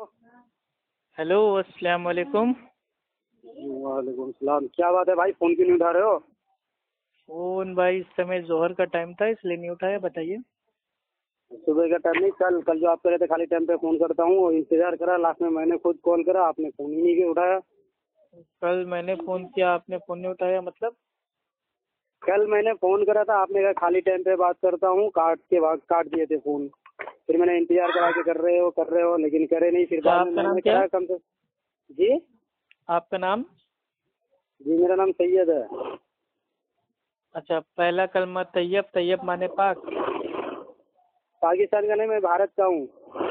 Hello, अस्सलाम वालेकुम। वालेकुम सलाम। क्या बात है भाई, फोन क्यों नहीं उठा रहे हो? फोन भाई इस समय जोहर का टाइम था इसलिए नहीं उठाया। बताइए। सुबह का टाइम नहीं, कल जो आप कह रहे थे खाली टाइम पे फोन करता हूँ, इंतजार करा, लास्ट में मैंने खुद कॉल करा, आपने फोन ही नहीं उठाया। कल मैंने फोन किया, आपने फोन नहीं उठाया मतलब? कल मैंने फोन करा था, आपने कहा खाली टाइम पे बात करता हूँ, काट दिए थे फोन। फिर मैंने इंतजार करा के कर रहे हो लेकिन करे नहीं। फिर अच्छा, बाद में आपका नाम मैंने क्या करा है? कम से। जी आपका नाम? जी, मेरा नाम सैयद है। अच्छा, पहला कलमा तैयब। तैयब माने पाक। पाकिस्तान का नहीं, मैं भारत का हूँ।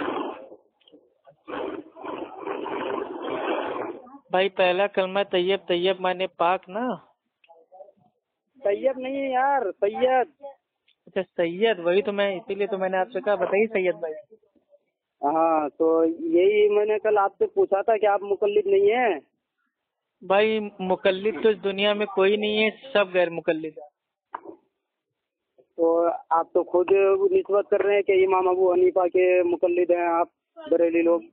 भाई पहला कलमा तैयब। तैयब माने पाक ना? सैयद नहीं है यार, सैयद। अच्छा सैयद, वही तो मैं, इसीलिए तो मैंने आपसे कहा बताइए सैयद भाई। हाँ, तो यही मैंने कल आपसे पूछा था कि आप मुकल्लिद नहीं है। भाई मुकल्लिद तो इस दुनिया में कोई नहीं है, सब गैर मुकल्लिद है। तो आप तो खुद निस्बत कर रहे हैं कि इमाम अबू हनीफा के मुकल्लिद हैं आप, बरेली लोग।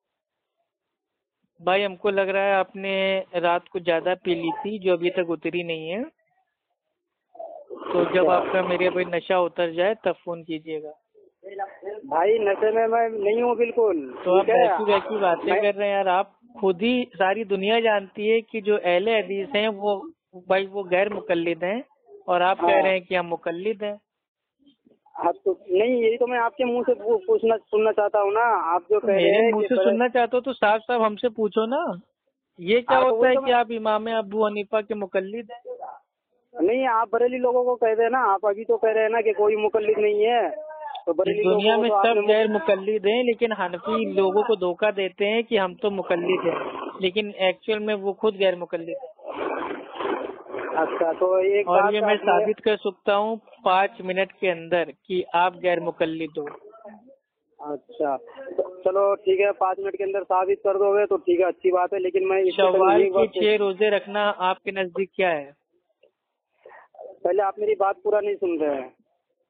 भाई हमको लग रहा है आपने रात को ज्यादा पी ली थी जो अभी तक उतरी नहीं है। तो जब आपका मेरे भाई नशा उतर जाए तब फोन कीजिएगा। भाई नशे में मैं नहीं हूँ बिल्कुल। तो आप ठीक है, वैसी वैसी बातें कर रहे हैं यार। आप खुद ही, सारी दुनिया जानती है कि जो अहले हदीस हैं वो भाई वो गैर मुकल्लिद हैं, और आप कह रहे हाँ हैं कि हम मुकल्लिद हैं। हाँ, तो नहीं, यही तो मैं आपके मुंह से पूछना सुनना चाहता हूँ ना। आप जो तो कह रहे मेरे हैं मुंह कि से सुनना चाहते हो तो साफ साफ हमसे पूछो ना। ये क्या हाँ, तो होता वही है तो कि मैं, आप इमाम अबू हनीफा के मुकल्लिद हैं? नहीं, आप बरेली लोगों को कह रहे ना, आप अभी तो कह रहे हैं ना कि कोई मुकल्लिद नहीं है, तो इस बरेली दुनिया लोगों को में तो सब आपने गैर मुकल्लिद हैं, लेकिन हनफी लोगों को धोखा देते हैं कि हम तो मुकल्लिद हैं, लेकिन एक्चुअल में वो खुद गैर मुकल्लिद हैं। अच्छा, तो एक और ये बात मैं आपने, साबित कर सकता हूँ 5 मिनट के अंदर कि आप गैर मुकल्लिद हो। अच्छा तो चलो ठीक है, 5 मिनट के अंदर साबित कर दोगे तो ठीक है, अच्छी बात है। लेकिन मैं इससे पहले शव्वाल एक के बात 6 रोजे रखना आपके नजदीक क्या है? पहले आप मेरी बात पूरा नहीं सुन रहे हैं।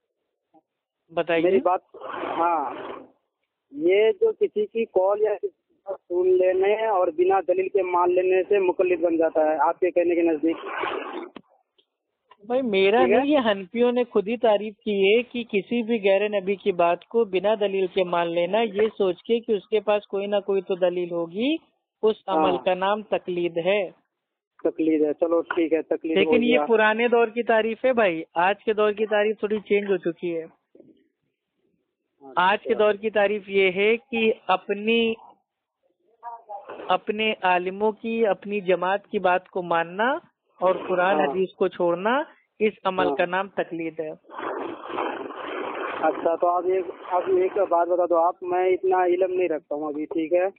मेरी बताइए। बात, हाँ, ये जो किसी की कॉल या किसी का सुन लेने और बिना दलील के मान लेने से मुकल्लिद बन जाता है आपके कहने के नजदीक। भाई मेरा ठीक है, नहीं, ये हनफियों ने खुद ही तारीफ की है कि किसी भी गैर नबी की बात को बिना दलील के मान लेना, ये सोच के कि उसके पास कोई ना कोई तो दलील होगी, उस अमल हाँ, का नाम तकलीद है। तकलीद है। चलो ठीक है, तकलीद हो लेकिन ये गया। पुराने दौर की तारीफ है भाई, आज के दौर की तारीफ थोड़ी चेंज हो चुकी है। आज के अच्छा दौर की तारीफ ये है कि अपने आलिमों की, अपनी जमात की बात को मानना और कुरान हाँ हदीस को छोड़ना, इस अमल हाँ। का नाम तकलीद है। अच्छा, तो आप एक बात बता दो आप, मैं इतना इल्म नहीं रखता हूँ अभी, ठीक है।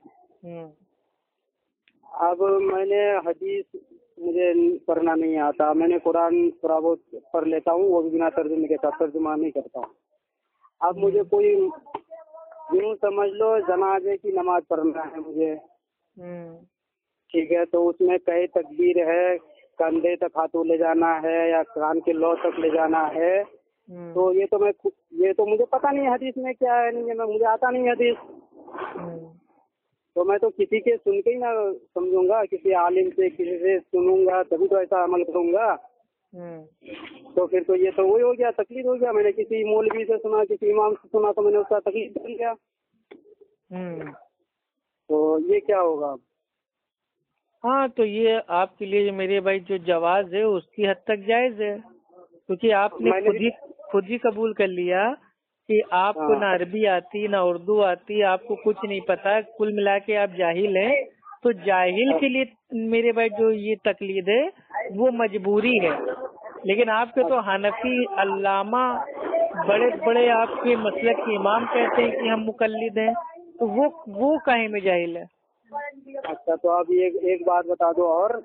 अब मैंने हदीस मुझे पढ़ना नहीं आता, मैंने कुरान थोड़ा बहुत पढ़ लेता हूँ, वो भी बिना तर्जुमे के साथ, तर्जुमा नहीं करता हूँ। अब मुझे कोई यूँ समझ लो जनाजे की नमाज पढ़ना है मुझे, ठीक है, तो उसमें कई तकबीर है, कंधे तक हाथों ले जाना है या कान के लौ तक ले जाना है। तो ये तो मुझे पता नहीं है हदीस में क्या है, नहीं है, मुझे आता नहीं है हदीस। तो मैं तो किसी के सुन के ही ना समझूंगा, किसी आलिम से, किसी से सुनूंगा तभी तो ऐसा अमल करूंगा। तो फिर तो ये तो वही हो गया, तकलीफ हो गया। मैंने किसी मौलवी से सुना, किसी इमाम से सुना, तो मैंने उसका तकलीफ बन गया। तो ये क्या होगा? हाँ, तो ये आपके लिए मेरे भाई जो जवाज है उसकी हद तक जायज है, क्योंकि आपने मैंने भी, खुद ही कबूल कर लिया कि आपको हाँ ना अरबी आती ना उर्दू आती, आपको कुछ नहीं पता, कुल मिला के आप जाहिल हैं। तो जाहिल के लिए मेरे भाई जो ये तकलीद है वो मजबूरी है। लेकिन आपके तो हनफी अल्लामा, बड़े बड़े आपके मसलक के इमाम कहते हैं कि हम मुकल्लिद हैं, तो वो काहे में जाहिल है? अच्छा, तो अब एक बात बता दो, और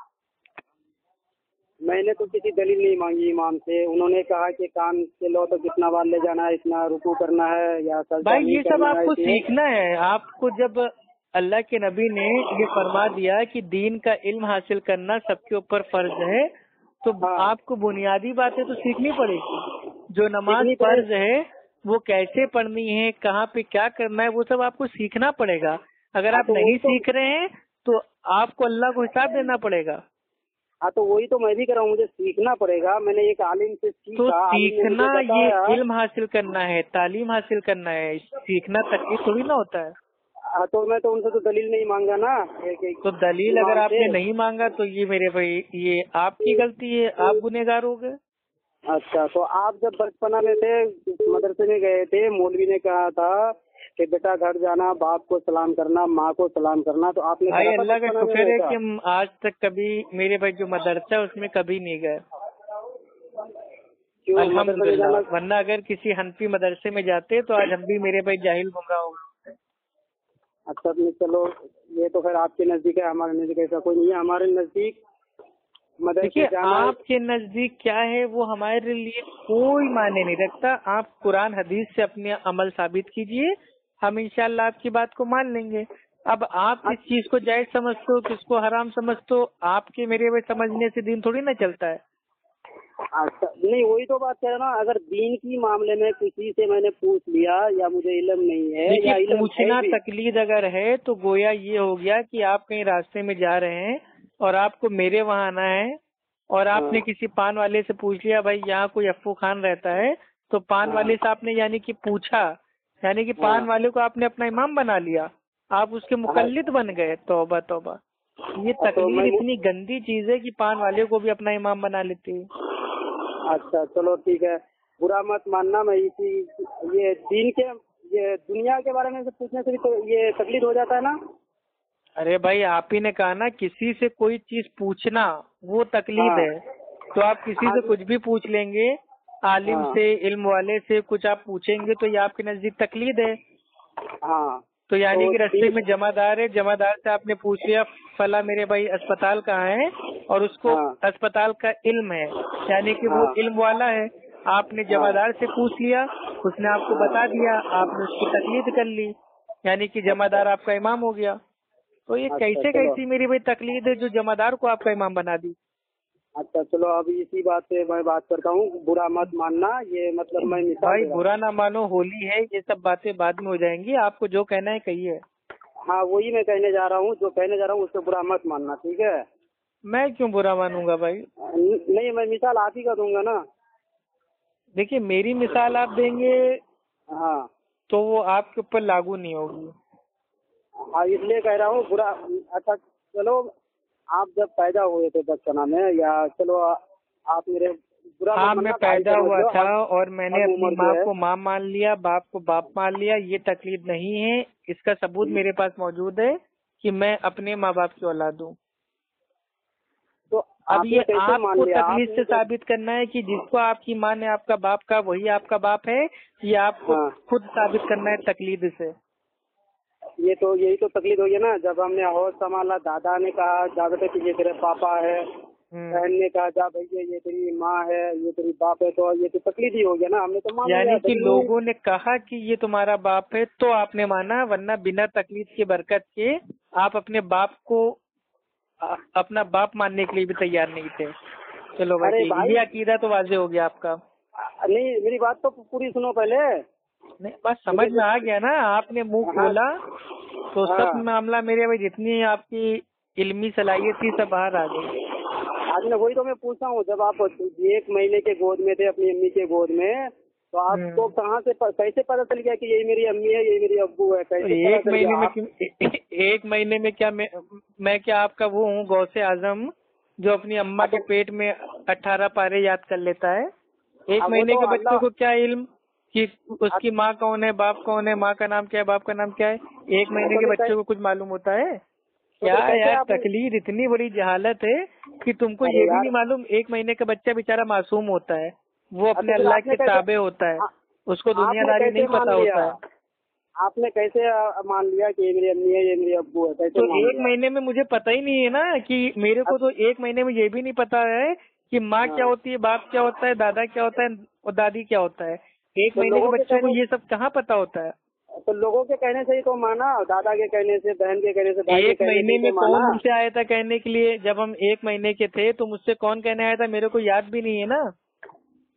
मैंने तो किसी दलील नहीं मांगी इमाम से, उन्होंने कहा कि कान के लो तो कितना बार ले जाना है, इतना रुकू करना है या सजदा भाई नहीं ये सब करना है, आपको इसलिए। सीखना है। आपको जब अल्लाह के नबी ने ये फरमा दिया कि दीन का इल्म हासिल करना सबके ऊपर फर्ज है, तो हाँ, आपको बुनियादी बातें तो सीखनी पड़ेगी। जो नमाज सीखनी पड़े। फर्ज है وہ کیسے پڑھنی ہے, کہاں پہ کیا کرنا ہے, وہ سب آپ کو سیکھنا پڑے گا. اگر آپ نہیں سیکھ رہے ہیں تو آپ کو اللہ کو حساب دینا پڑے گا. ہاں تو وہی تو میں بھی کر رہا ہوں, مجھے سیکھنا پڑے گا. میں نے ایک عالم سے تو سیکھا, سیکھنا یہ علم حاصل کرنا ہے, تعلیم حاصل کرنا ہے, سیکھنا تکلیف تھوڑی نہ ہوتا ہے. ہاں تو میں تو ان سے تو دلیل نہیں مانگا نا. تو دلیل اگر آپ نے نہیں مانگا تو یہ میرے بھائی یہ آپ کی غلطی ہے, آپ گنہگار ہو گئے. اچھا تو آپ جب بچپنا میں تھے, مدرسے میں گئے تھے, مولوی نے کہا تھا کہ بیٹا گھر جانا, باپ کو سلام کرنا, ماں کو سلام کرنا, تو آپ نے بھائی اللہ کا شکر ہے کہ ہم آج تک کبھی میرے بھائی جو مدرسہ ہے اس میں کبھی نہیں گئے الحمدللہ. ورنہ اگر کسی حنفی مدرسے میں جاتے تو آج ہم بھی میرے بھائی جاہل گمراہ ہو گئے. اچھا چلو یہ تو پھر آپ کے نزدیک ہے, ہمارے نزدیک ایسا کوئی نہیں ہے. ہمارے نزدیک دیکھیے آپ کے نزدیک کیا ہے وہ ہمارے لیے کوئی معنی نہیں رکھتا. آپ قرآن حدیث سے اپنے عمل ثابت کیجئے, ہم انشاءاللہ آپ کی بات کو مان لیں گے. اب آپ کس چیز کو جائز سمجھتے ہو, کس کو حرام سمجھتے ہو, آپ کے میرے وہ سمجھنے سے دین تھوڑی نہ چلتا ہے. اچھا نہیں وہی تو بات ہے نا. اگر دین کی معاملے میں کسی سے میں نے پوچھ لیا یا مجھے علم نہیں ہے, دیکھیے پوچھنا تقلید اگر ہے تو گویا یہ ہو گیا کہ آپ کہیں راستے میں جا رہے ہیں اور آپ کو میرے وہاں آنا ہے اور آپ نے کسی پان والے سے پوچھ لیا بھائی یہاں کوئی افو خان رہتا ہے, تو پان والے سے آپ نے یعنی کہ پوچھا, یعنی کہ پان والے کو آپ نے اپنا امام بنا لیا, آپ اس کے مقلد بن گئے. توبہ توبہ, یہ تقلید اتنی گندی چیز ہے کہ پان والے کو بھی اپنا امام بنا لیتی ہے. اچھا چلو ٹھیک ہے, برا مت ماننا. میں یہ دین کے یہ دنیا کے بارے میں سے پوچھنے سے بھی تو یہ تقلید ہو جاتا ہے نا. ارے بھائی آپ ہی نے کہا نا کسی سے کوئی چیز پوچھنا وہ تقلید ہے, تو آپ کسی سے کچھ بھی پوچھ لیں گے, عالم سے, علم والے سے کچھ آپ پوچھیں گے تو یہ آپ کے نزدیک تقلید ہے. ہاں تو یعنی کہ رستے میں جمع دار ہے, جمع دار سے آپ نے پوچھ لیا فلاں میرے بھائی اسپتال کہاں ہے, اور اس کو اسپتال کا علم ہے, یعنی کہ وہ علم والا ہے. آپ نے جمع دار سے پوچھ لیا, اس نے آپ کو بتا دیا, آپ نے اس کی تقلید کر لی, یعنی کہ جمع دار آپ کا امام ہو گیا. تو یہ کیسی میری بھائی تقلید ہے جو جمع دار کو آپ کا امام بنا دی. اچھا چلو اب اسی بات سے میں بات کرتا ہوں, برا مت ماننا. یہ مطلب میں بھائی برا نہ مانو, ہولی ہے, یہ سب باتیں بعد میں ہو جائیں گی, آپ کو جو کہنا ہے کہیے. ہاں وہی میں کہنے جا رہا ہوں, جو کہنے جا رہا ہوں اس سے برا مت ماننا, ٹھیک ہے. میں کیوں برا مانوں گا بھائی؟ نہیں میں مثال آپ ہی کا دوں گا نا. دیکھیے میری مثال آپ دیں گے ہاں تو وہ آپ کے اوپر لاگو نہیں ہوگی. ہاں اس لیے کہہ رہا ہوں برا. اچھا چلو آپ جب پیدا ہوئے تھے بچپنا میں, یا چلو آپ میرے ہاں میں پیدا ہوا تھا اور میں نے اپنی ماں کو ماں مان لیا, باپ کو باپ مان لیا, یہ تقلید نہیں ہے. اس کا ثبوت میرے پاس موجود ہے کہ میں اپنے ماں باپ کی اولاد ہوں. تو اب یہ آپ کو تقلید سے ثابت کرنا ہے کہ جس کو آپ کی ماں نے آپ کا باپ کا وہی آپ کا باپ ہے, یہ آپ کو خود ثابت کرنا ہے تقلید سے. یہ تو یہی تو تقلید ہوگی نا. جب ہم نے ہوش سنبھالا, دادا نے کہا جا بیٹے کہ یہ تیرے پاپا ہے, بہن نے کہا جا بھیا یہ تیری ماں ہے, یہ تیری باپ ہے, تو یہ تو تقلید ہی ہو گیا نا. ہم نے تو مان لیا. یعنی کہ لوگوں نے کہا کہ یہ تمہارا باپ ہے تو آپ نے مانا, ورنہ بنا تقلید کی برکت کے آپ اپنے باپ کو اپنا باپ ماننے کے لیے بھی تیار نہیں تھے. چلو بھائی یہ عقیدہ تو واضح ہو گیا آپ کا. نہیں میری بات تو پوری سنو پہلے. نہیں بس سمجھ میں آ گیا نا, آپ نے منہ کھولا تو سب معاملہ میرے بھائی جتنی آپ کی علمی صلاحیت تھی سب باہر آ گئی. آج میں وہی تو میں پوچھتا ہوں, جب آپ 1 مہینے کے گود میں تھے اپنی امی کے گود میں, تو آپ کو کہاں سے کیسے پتا چل گیا کہ یہی میری امی ہے, یہی میری ابو ہے؟ ایک مہینے میں کیا میں کیا آپ کا وہ ہوں غوث اعظم جو اپنی اماں کے پیٹ میں 18 پارے یاد کر لیتا ہے؟ 1 مہینے کے بچوں کو کیا علم کہ اس کی ماں کون ہے, باپ کون ہے, ماں کا نام کیا ہے, باپ کا نام کیا ہے؟ 1 مہینے کے بچوں کو کچھ معلوم ہوتا ہے کیا؟ یار تقلید اتنی بڑی جہالت ہے کہ تم کو یہ بھی نہیں معلوم 1 مہینے کا بچہ بیچارہ معصوم ہوتا ہے, وہ اپنے اللہ کے تابع ہوتا ہے, اس کو دنیا داری نہیں پتا ہوتا ہے. آپ نے کیسے مان لیا کہ یہ میری امی ہے, یہ میری ابو ہے؟ تو 1 مہینے میں مجھے پتہ ہی نہیں ہے نا کہ میرے کو تو 1 مہینے میں یہ بھی نہیں پتا ہے کہ ماں کیا ہوتی ہے, باپ کیا ہوتا ہے, دادا کیا ہوتا ہے اور دادی کیا ہوتا ہے. 1 مہینے کے بچوں کو یہ سب کہاں پتا ہوتا ہے؟ تو لوگوں کے کہنے سے ہی تو مانا, دادا کے کہنے سے, بہن کے کہنے سے, بھائی کے 1 مہینے میں کون مجھ سے آیا تھا کہنے کے لیے؟ جب ہم 1 مہینے کے تھے تو مجھ سے کون کہنے آیا تھا؟ میرے کو یاد بھی نہیں ہے نا.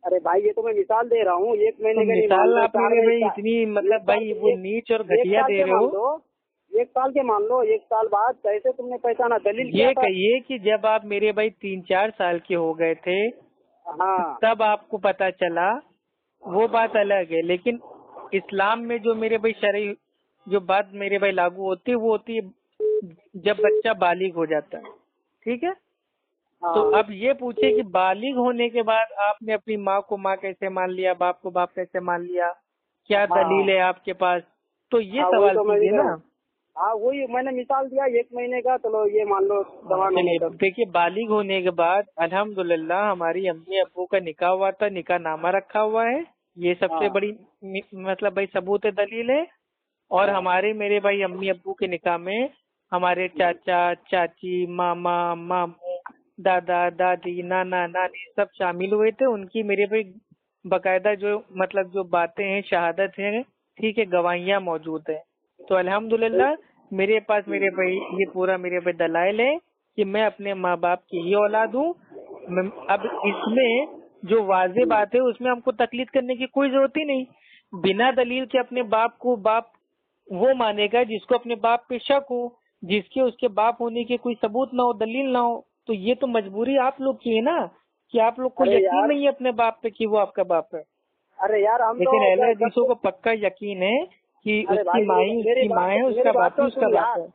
अरे भाई ये तो मैं मिसाल दे रहा हूँ, 1 महीने तो के मिसाल आप मेरे भाई इतनी मतलब भाई वो नीच और घटिया दे रहे हो। 1 साल के मान लो, 1 साल बाद कैसे तुमने पहचाना? दलील ये क्या था? कहिए कि जब आप मेरे भाई 3-4 साल के हो गए थे हाँ तब आपको पता चला, वो बात अलग है। लेकिन इस्लाम में जो मेरे भाई शरई जो बात मेरे भाई लागू होती है वो होती है जब बच्चा बालिग हो जाता है, ठीक है। हाँ। तो अब ये पूछे कि बालिग होने के बाद आपने अपनी माँ को माँ कैसे मान लिया, बाप को बाप कैसे मान लिया, क्या दलील है आपके पास? तो ये सवाल कीजिए ना। हाँ वही मैंने मिसाल दिया 1 महीने का, चलो ये मान लो जवान होने तक। देखिए बालिग होने के बाद अल्हम्दुलिल्लाह हमारी अम्मी अब्बू का निकाह हुआ था, निकाह नामा रखा हुआ है, ये सबसे बड़ी मतलब भाई सबूत दलील है। और हमारे मेरे भाई अम्मी अब्बू के निकाह में हमारे चाचा चाची मामा मामू दादा दादी नाना नानी सब शामिल हुए थे। उनकी मेरे भाई बकायदा जो मतलब जो बातें हैं, शहादत है, ठीक है, गवाहियाँ मौजूद है। तो अल्हम्दुलिल्लाह मेरे पास मेरे भाई ये पूरा मेरे भाई दलाइल है कि मैं अपने माँ बाप की ही औलाद हूँ। अब इसमें जो वाज़ेह बात है उसमें हमको तकलीद करने की कोई जरूरत ही नहीं। बिना दलील के अपने बाप को बाप वो मानेगा जिसको अपने बाप पे शक हो, जिसके उसके बाप होने के कोई सबूत ना हो, दलील ना हो। तो ये तो मजबूरी आप लोग की है ना कि आप लोग को यकीन नहीं है अपने बाप पे कि वो आपका बाप है। अरे यार हम लेकिन अहले हदीसों को पक्का यकीन है कि उसकी माँ है, उसका बाप है, उसका बाप है।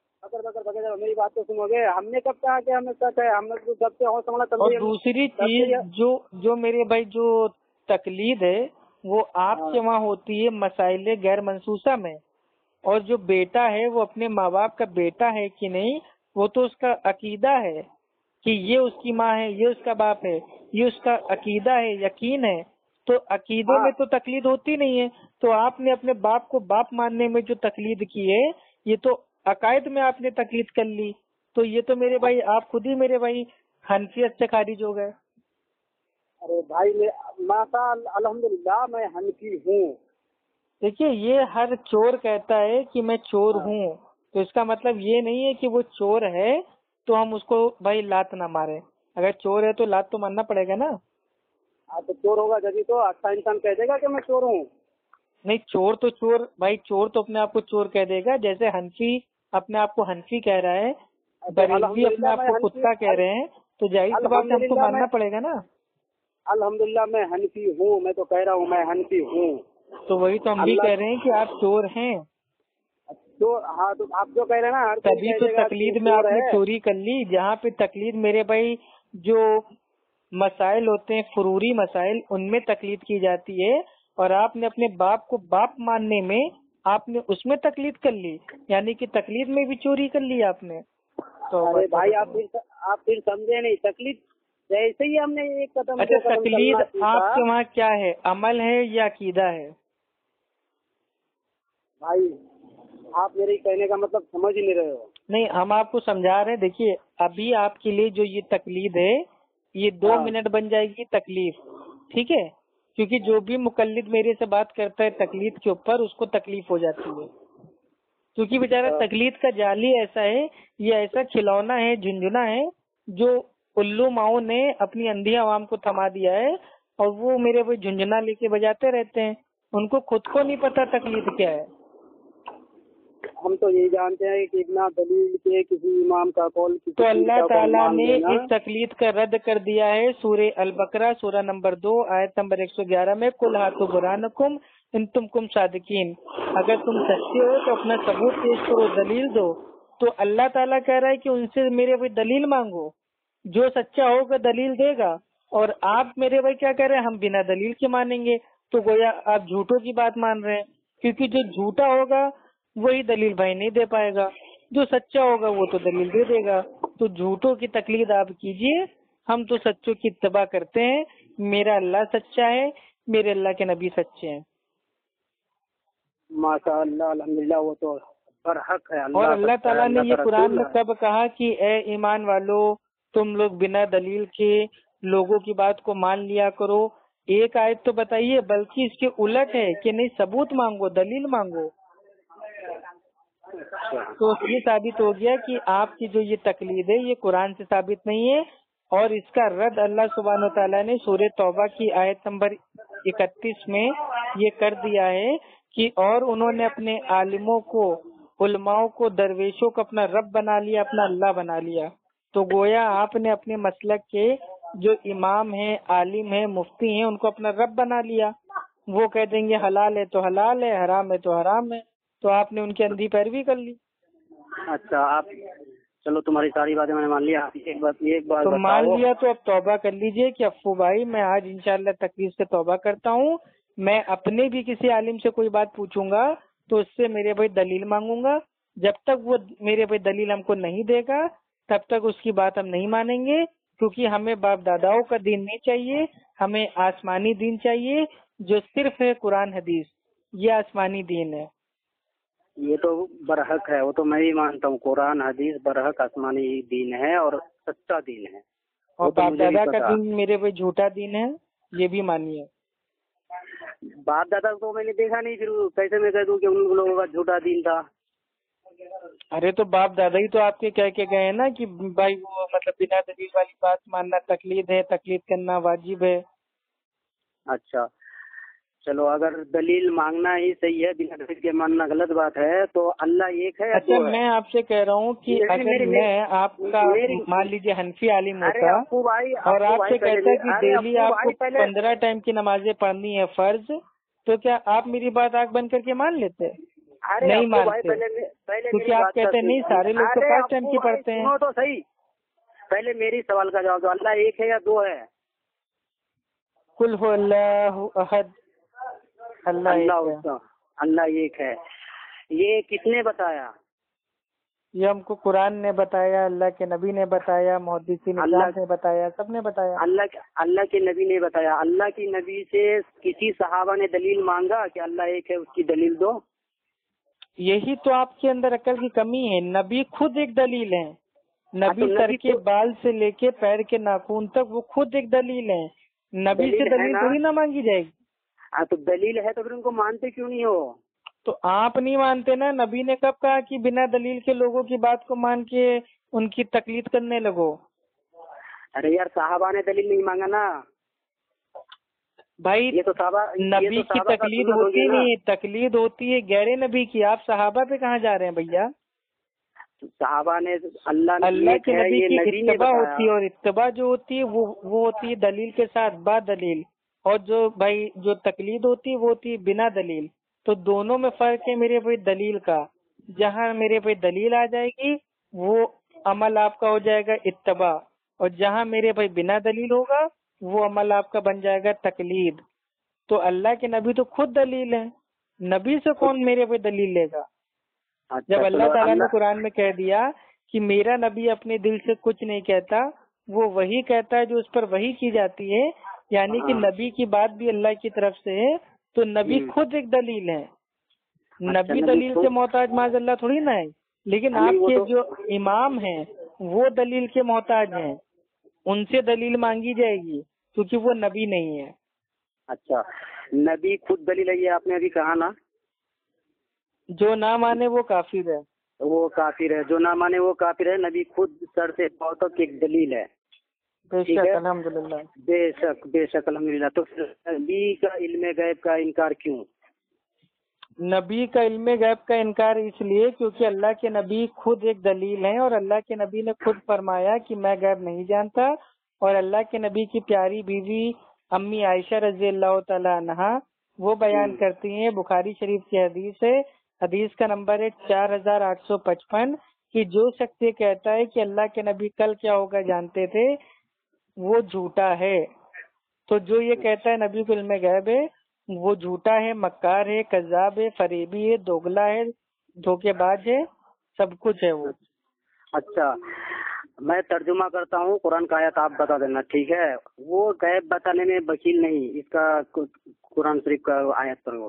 मेरी बात तो सुनोगे? हमने कब कहा कि हमें सच है? हमने तो जब से हो समझा तब। और दूसरी चीज जो मेरे भाई जो तकलीद है वो आपके वहाँ होती है मसाइले गैर मनसूसा में, और जो बेटा है वो अपने माँ बाप का बेटा है कि नहीं वो तो उसका अकीदा है कि ये उसकी माँ है, ये उसका बाप है, ये उसका अकीदा है, यकीन है। तो अकीदों में तो तकलीद होती नहीं है। तो आपने अपने बाप को बाप मानने में जो तकलीद की है ये तो अकायद में आपने तकलीद कर ली। तो ये तो मेरे भाई आप खुद ही मेरे भाई हनफियत से खारिज हो गए। अरे भाई माशा अल्हम्दुलिल्लाह मैं हनफी हूँ। देखिए ये हर चोर कहता है कि मैं चोर हूँ, तो इसका मतलब ये नहीं है कि वो चोर है तो हम उसको भाई लात ना मारे। अगर चोर है तो लात तो मारना पड़ेगा ना। तो चोर होगा जब तो अच्छा इंसान कह देगा कि मैं चोर हूँ। नहीं, चोर तो चोर भाई, चोर तो अपने आप को चोर कह देगा। जैसे हनफी अपने आप को हनफी कह रहा है, बरेलवी अपने आप को कुत्ता कह रहे हैं, तो जाहिर सी बात है हमको मानना पड़ेगा ना। अल्हम्दुलिल्लाह मैं हनफी हूँ, मैं तो कह रहा हूँ मैं हनफी हूँ। तो वही तो हम भी कह रहे हैं कि आप चोर हैं। तो हाँ, तो आप जो कह रहे हैं ना तभी तो तकलीद में आपने चोरी कर ली। जहाँ पे तकलीद मेरे भाई जो मसाइल होते हैं फुरूरी मसाइल उनमें तकलीद की जाती है, और आपने अपने बाप को बाप मानने में आपने उसमें तकलीद कर ली, यानी कि तकलीद में भी चोरी कर ली आपने। तो अरे भाई आप फिर समझे नहीं। तकलीद जैसे ही हमने एक कदम अच्छा, तकलीद आपके वहाँ क्या है, अमल है या अकीदा है? भाई आप मेरे कहने का मतलब समझ ही नहीं रहे हो। नहीं, हम आपको समझा रहे हैं। देखिए अभी आपके लिए जो ये तकलीद है ये 2 मिनट बन जाएगी तकलीफ, ठीक है, क्योंकि जो भी मुकल्लिद मेरे से बात करता है तकलीद के ऊपर उसको तकलीफ हो जाती है, क्योंकि बेचारा तकलीद का जाली ऐसा है, ये ऐसा खिलौना है, झुंझुना है जो उल्लू माओ ने अपनी अंधी आवाम को थमा दिया है, और वो मेरे वो झुंझुना लेके बजाते रहते हैं। उनको खुद को नहीं पता तकलीद क्या है। हम तो यही जानते हैं कि बिना दलील के किसी इमाम का कौल, तो अल्लाह ताला ने इस तकलीद का रद्द कर दिया है सूरे अल बकरा सूरा नंबर 2 आयत नंबर 111 में, कुल हाथु बुरानकुम इन तुमकुम सादिकीन, अगर तुम सच्चे हो तो अपना सबूत पेश करो, दलील दो। तो अल्लाह ताला कह रहा है कि उनसे मेरे भाई दलील मांगो, जो सच्चा होगा दलील देगा। और आप मेरे भाई क्या कह रहे हैं, हम बिना दलील के मानेंगे, तो गोया आप झूठों की बात मान रहे हैं, क्योंकि जो झूठा होगा वही दलील भाई नहीं दे पाएगा, जो सच्चा होगा वो तो दलील दे देगा। तो झूठों की तकलीद आप कीजिए, हम तो सच्चों की इत्तबा करते हैं। मेरा अल्लाह सच्चा है, मेरे अल्लाह के नबी सच्चे हैं। माशाअल्लाह अल्हम्दुलिल्लाह, वो तो बरहक है। और अल्लाह ताला ने ये कुरान में कब कहा कि ए ईमान वालो तुम लोग बिना दलील के लोगों की बात को मान लिया करो? एक आयत तो बताइए, बल्कि इसके उलट है कि नहीं, सबूत मांगो, दलील मांगो। तो ये साबित हो गया कि आपकी जो ये तकलीद है ये कुरान से साबित नहीं है, اور اس کا رد اللہ سبحانہ تعالیٰ نے سورہ توبہ کی آیت نمبر 31 میں یہ کر دیا ہے کہ اور انہوں نے اپنے عالموں کو، علماؤں کو، درویشوں کو اپنا رب بنا لیا، اپنا اللہ بنا لیا. تو گویا آپ نے اپنے مسلک کے جو امام ہیں، عالم ہیں، مفتی ہیں، ان کو اپنا رب بنا لیا. وہ کہہ دیں گے حلال ہے تو حلال ہے، حرام ہے تو حرام ہے، تو آپ نے ان کی اندھی پیروی کر لی. اچھا آپ چلو تمہاری ساری باتیں میں نے مان لیا. ایک بات تو مان لیا تو اب توبہ کر لیجئے کہ افو بھائی میں آج انشاءاللہ تکلیف سے توبہ کرتا ہوں. میں اپنے بھی کسی عالم سے کوئی بات پوچھوں گا تو اس سے میرے بھائی دلیل مانگوں گا. جب تک وہ میرے بھائی دلیل ہم کو نہیں دے گا تب تک اس کی بات ہم نہیں مانیں گے، کیونکہ ہمیں باپ داداؤں کا دین نہیں چاہیے، ہمیں آسمانی دین چاہیے جو صرف ہے قرآن حدیث. یہ آسمانی دین ہے. یہ تو برحق ہے، وہ تو میں بھی مانتا ہوں، قرآن حدیث برحق آسمانی دین ہے اور سچا دین ہے. اور باپ دادا کا دین میرے بھائی جھوٹا دین ہے، یہ بھی مانیے. باپ دادا کو میں نے دیکھا نہیں، پھر کیسے میں کہہ دوں کہ ان لوگوں کا جھوٹا دین تھا. ارے تو باپ دادا ہی تو آپ کے کہہ کے گئے نا کہ بھائی وہ مطلب بنا دلیل والی بات ماننا تقلید ہے، تقلید کرنا واجب ہے. اچھا چلو، اگر دلیل مانگنا ہی صحیح ہے، بنا دلیل کے ماننا غلط بات ہے، تو اللہ ایک ہے. اچھا میں آپ سے کہہ رہا ہوں کہ اگر میں آپ کا مان لیجیے حنفی عالم ہوتا اور آپ سے کہتا کہ ڈیلی آپ کو 15 ٹائم کی نمازیں پڑھنی ہے فرض، تو کیا آپ میری بات آنکھ بند کر کے مان لیتے؟ نہیں مانتے، کیونکہ آپ کہتے نہیں سارے لوگ تو 5 ٹائم کی پڑھتے ہیں. تو صحیح، پہلے میری سوال کا جواب دو، اللہ ایک ہے یا دو ہے؟ قل هو اللہ احد، اللہ ایک ہے. یہ کس نے بتایا؟ یہ ہم کو قرآن نے بتایا، اللہ کے نبی نے بتایا، محدثین اسلام نے بتایا، سب نے بتایا. اللہ کے نبی نے بتایا. اللہ کی نبی سے کسی صحابہ نے دلیل مانگا کہ اللہ ایک ہے، اس کی دلیل دو. یہی تو آپ کے اندر عقل کی کمی ہے. نبی خود ایک دلیل ہے. نبی سر کے بال سے لے کے پیر کے ناخن تک وہ خود ایک دلیل ہے. نبی سے دلیل تھوڑی نہ مانگی جائے گی. تو دلیل ہے تو پھر ان کو مانتے کیوں نہیں ہو؟ تو آپ نہیں مانتے نا. نبی نے کب کہا کہ بنا دلیل کے لوگوں کی بات کو مان کے ان کی تقلید کرنے لگو؟ ارے یار صحابہ نے دلیل نہیں مانگا نا بھائی. یہ تو صحابہ نبی کی تقلید ہوتی نہیں، تقلید ہوتی ہے غیر نبی کی. آپ صحابہ پہ کہاں جا رہے ہیں بھیا؟ صحابہ نے اللہ کے نبی کی اتباع ہوتی ہے، اور اتباع جو ہوتی ہے وہ ہوتی ہے دلیل کے ساتھ با دلیل. اور جو بھائی جو تقلید ہوتی ہے وہ ہوتی ہے بنا دلیل. تو دونوں میں فرق ہے میرے بھائی دلیل کا. جہاں میرے بھائی دلیل آ جائے گی وہ عمل آپ کا ہو جائے گا اتباع، اور جہاں میرے بھائی بنا دلیل ہوگا وہ عمل آپ کا بن جائے گا تقلید. تو اللہ کے نبی تو خود دلیل ہے. نبی سے کون میرے بھائی دلیل لے گا؟ جب اللہ تعالیٰ نے قرآن میں کہہ دیا کہ میرا نبی اپنے دل سے کچھ نہیں کہتا، وہ وہی کہتا ہے جو اس پر وحی کی جاتی ہے، یعنی کہ نبی کی بات بھی اللہ کی طرف سے ہے، تو نبی خود ایک دلیل ہے. نبی دلیل کے محتاج معاذ اللہ تھوڑی نہ ہے. لیکن آپ کے جو امام ہیں وہ دلیل کے محتاج ہیں، ان سے دلیل مانگی جائے گی کیونکہ وہ نبی نہیں ہے. اچھا نبی خود دلیل ہے، یہ آپ نے ابھی کہا نا. جو نہ مانے وہ کافر ہے. وہ کافر ہے، جو نہ مانے وہ کافر ہے. نبی خود سر سے پاؤں تک ایک دلیل ہے. بے شک الحمدللہ. بے شک الحمدللہ. تو نبی کا علم غیب کا انکار کیوں؟ نبی کا علم غیب کا انکار اس لیے کیونکہ اللہ کے نبی خود ایک دلیل ہیں، اور اللہ کے نبی نے خود فرمایا کہ میں غیب نہیں جانتا. اور اللہ کے نبی کی پیاری بیوی امی عائشہ رضی اللہ تعالی عنہا وہ بیان کرتی ہیں، بخاری شریف کی حدیث ہے، حدیث کا نمبر ہے 4855، کہ جو شخص یہ کہتا ہے کہ اللہ کے نبی کل کیا ہوگا جانتے تھے وہ جھوٹا ہے. تو جو یہ کہتا ہے نبی کو علم غیب ہے وہ جھوٹا ہے، مکار ہے، کذاب ہے، فریبی ہے، دوگلا ہے، دھوکے باز ہے، سب کچھ ہے وہ. اچھا میں ترجمہ کرتا ہوں قرآن کا آیت، آپ بتا دینا ٹھیک ہے. وہ غیب بتانے میں وکیل نہیں، اس کا قرآن شریف کا آیت پڑھو.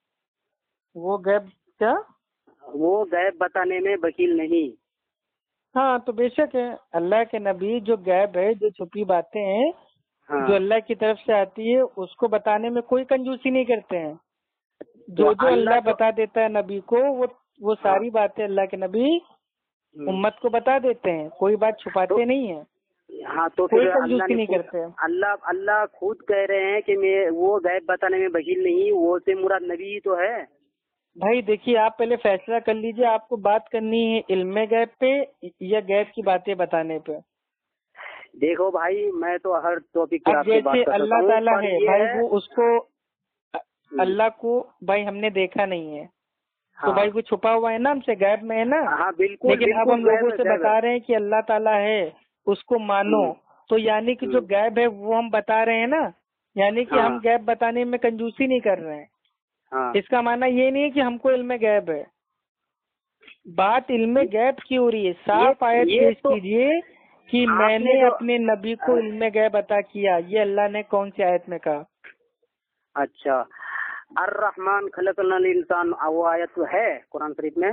وہ غیب کیا؟ وہ غیب بتانے میں وکیل نہیں. ہاں تو بے شک ہے. اللہ کے نبی جو غیب ہے، جو چھپی باتیں ہیں جو اللہ کی طرف سے آتی ہے اس کو بتانے میں کوئی کنجوسی نہیں کرتے ہیں. جو اللہ بتا دیتا ہے نبی کو وہ ساری باتیں اللہ کے نبی امت کو بتا دیتے ہیں، کوئی بات چھپاتے نہیں ہیں. ہاں تو کوئی پھر کنجوسی نہیں کرتے. اللہ خود کہہ رہے ہیں کہ میں وہ غیب بتانے میں بخیل نہیں، وہ سے مراد نبی ہی تو ہے. بھائی دیکھیے آپ پہلے فیصلہ کر لیجئے آپ کو بات کرنی ہے علم غیب پہ یا غیب کی باتیں بتانے پہ. دیکھو بھائی میں تو ہر ٹاپک پہ اب آپ سے بات جیسے کر سکتا اللہ ہوں، تعالیٰ پر ہے یہ بھائی ہے وہ اس کو اللہ کو بھائی ہم نے دیکھا نہیں ہے تو بھائی وہ چھپا ہوا ہے نا ہم سے، غیب میں ہے نا. ہاں بالکل. لیکن اب ہم لوگوں سے بتا رہے ہیں کہ اللہ تعالیٰ ہے اس کو مانو، تو یعنی کہ جو غیب ہے وہ ہم بتا رہے ہیں نا، یعنی کہ ہم غیب بتانے میں کنجوسی نہیں کر رہے ہیں. اس کا معنی یہ نہیں ہے کہ ہم کو علم غیب ہے. بات علم غیب کی ہو رہی ہے. صاف آیت پیش کیجئے کہ میں نے اپنے نبی کو علم غیب عطا کیا، یہ اللہ نے کون سی آیت میں کہا؟ اچھا الرحمن خلقنا الانسان، وہ آیت تو ہے قرآن شریف میں.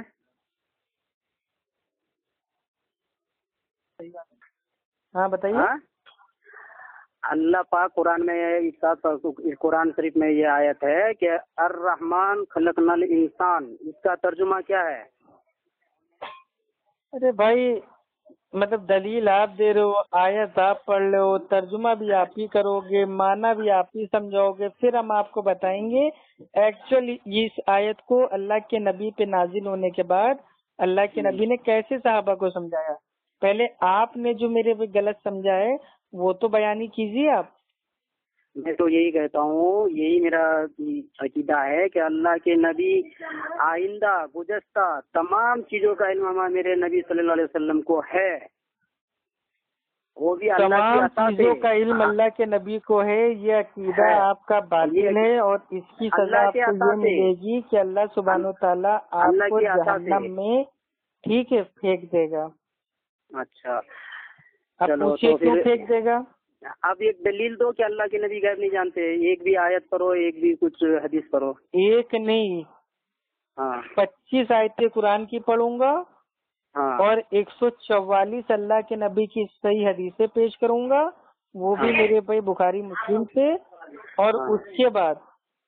ہاں بتائیے. اللہ پاک قرآن میں قرآن شریف میں یہ آیت ہے کہ الرحمن خلقنا الانسان، اس کا ترجمہ کیا ہے؟ ارے بھائی مطلب دلیل آپ دے رہے ہو، آیت آپ پڑھ رہے ہو، ترجمہ بھی آپ ہی کرو گے، معنی بھی آپ ہی سمجھاؤ گے، پھر ہم آپ کو بتائیں گے ایکچولی اس آیت کو اللہ کے نبی پہ نازل ہونے کے بعد اللہ کے نبی نے کیسے صحابہ کو سمجھایا. پہلے آپ نے جو میرے پہ غلط سمجھا ہے وہ تو بیان ہی کیجیے آپ. میں تو یہی کہتا ہوں، یہی میرا عقیدہ ہے کہ اللہ کے نبی آئندہ گزشتہ تمام چیزوں کا علم میرے نبی صلی اللہ علیہ وسلم کو ہے، وہ بھی اللہ کی عطا سے. تمام چیزوں کا علم اللہ کے نبی کو ہے، یہ عقیدہ آپ کا باطل ہے اور اس کی سزا آپ کو یہ ملے گی کہ اللہ سبحانہ و تعالیٰ آپ کو جہنم میں ٹھیک ہے پھینک دے گا. اچھا اب پوچھیے کیوں پھینک دے گا؟ اب ایک دلیل دو کہ اللہ کے نبی غیب نہیں جانتے، ایک بھی آیت پڑھو، ایک بھی کچھ حدیث پڑھو. ایک نہیں 25 آیتیں قرآن کی پڑھوں گا اور 144 اللہ کے نبی کی صحیح حدیثیں پیش کروں گا، وہ بھی میرے بھائی بخاری مسلم سے. اور اس کے بعد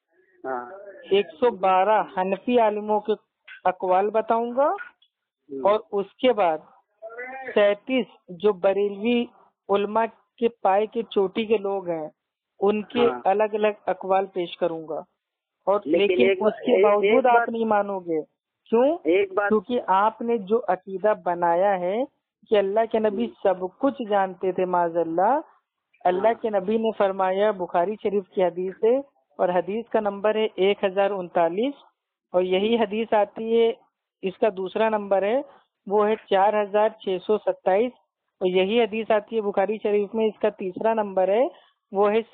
112 حنفی عالموں کے اقوال بتاؤں گا، اور اس کے بعد 37 جو بریلوی علماء کے پائے کے چوٹی کے لوگ ہیں ان کے الگ الگ اقوال پیش کروں گا. اور لیکن اس کے باوجود آپ نہیں مانو گے. کیوں؟ کیونکہ آپ نے جو عقیدہ بنایا ہے کہ اللہ کے نبی سب کچھ جانتے تھے، معاذ اللہ. اللہ کے نبی نے فرمایا بخاری شریف کی حدیث ہے اور حدیث کا نمبر ہے 1039، اور یہی حدیث آتی ہے اس کا دوسرا نمبر ہے وہ ہے 4627، اور یہی حدیث آتی ہے بخاری شریف میں اس کا تیسرا نمبر ہے وہ ہے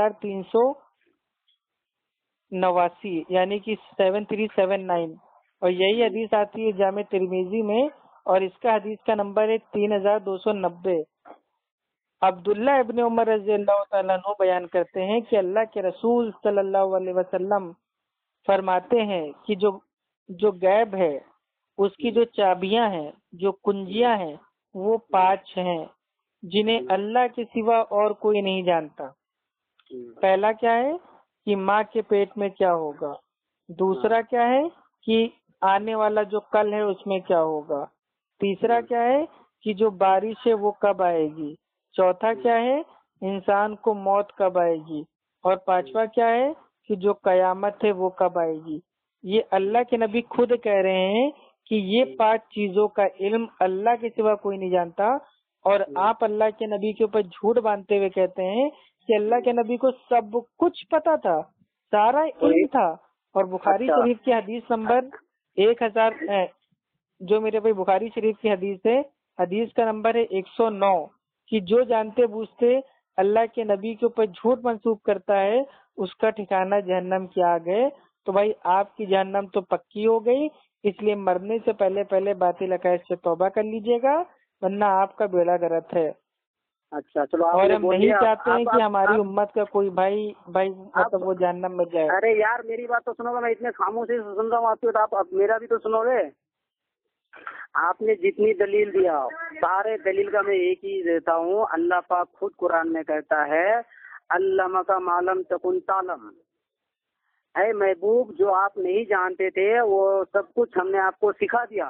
7389 یعنی کہ 7379، اور یہی حدیث آتی ہے جامع ترمذی میں اور اس کا حدیث کا نمبر ہے 3290. عبداللہ ابن عمر رضی اللہ تعالیٰ عنہ بیان کرتے ہیں کہ اللہ کے رسول صلی اللہ علیہ وسلم فرماتے ہیں کہ جو غیب ہے اس کی جو چابیاں ہیں، جو کنجیاں ہیں، وہ 5 ہیں جنہیں اللہ کے سوا اور کوئی نہیں جانتا. پہلا کیا ہے کہ ماں کے پیٹ میں کیا ہوگا، دوسرا کیا ہے کہ آنے والا جو کل ہے اس میں کیا ہوگا، تیسرا کیا ہے کہ جو بارش ہے وہ کب آئے گی، چوتھا کیا ہے انسان کو موت کب آئے گی، اور پانچواں کیا ہے کہ جو قیامت ہے وہ کب آئے گی. یہ اللہ کے نبی خود کہہ رہے ہیں کہ یہ 5 چیزوں کا علم اللہ کے سوا کوئی نہیں جانتا، اور آپ اللہ کے نبی کے اوپر جھوٹ باندھتے ہوئے کہتے ہیں کہ اللہ کے نبی کو سب کچھ پتا تھا، سارا علم تھا. اور بخاری شریف کی حدیث نمبر 1000 جو میرے بھائی بخاری شریف کی حدیث ہے، حدیث کا نمبر ہے 109 کہ جو جانتے بوجھتے اللہ کے نبی کے اوپر جھوٹ منسوب کرتا ہے اس کا ٹھکانہ جہنم کی آگ ہے. تو بھائی آپ کی جہنم تو پکی ہو گئی، اس لیے مرنے سے پہلے باطل عقائد سے توبہ کر لیجیے گا ورنہ آپ کا بیڑا غرق ہے. اچھا چلو، اور ہم نہیں چاہتے ہیں کہ ہماری امت کا کوئی بھائی مطلب وہ جہنم میں جائے. ارے یار میری بات تو سنو گا، میں اتنے خاموشی سے سن رہا ہوں آپ کی، تو آپ میرا بھی تو سنو گے. آپ نے جتنی دلیل دیا سارے دلیل کا میں ایک ہی دیتا ہوں. اللہ پاک خود قرآن میں کہتا ہے علمک ما لم تکن تعلم، اے محبوب جو آپ نہیں جانتے تھے وہ سب کچھ ہم نے آپ کو سکھا دیا. تو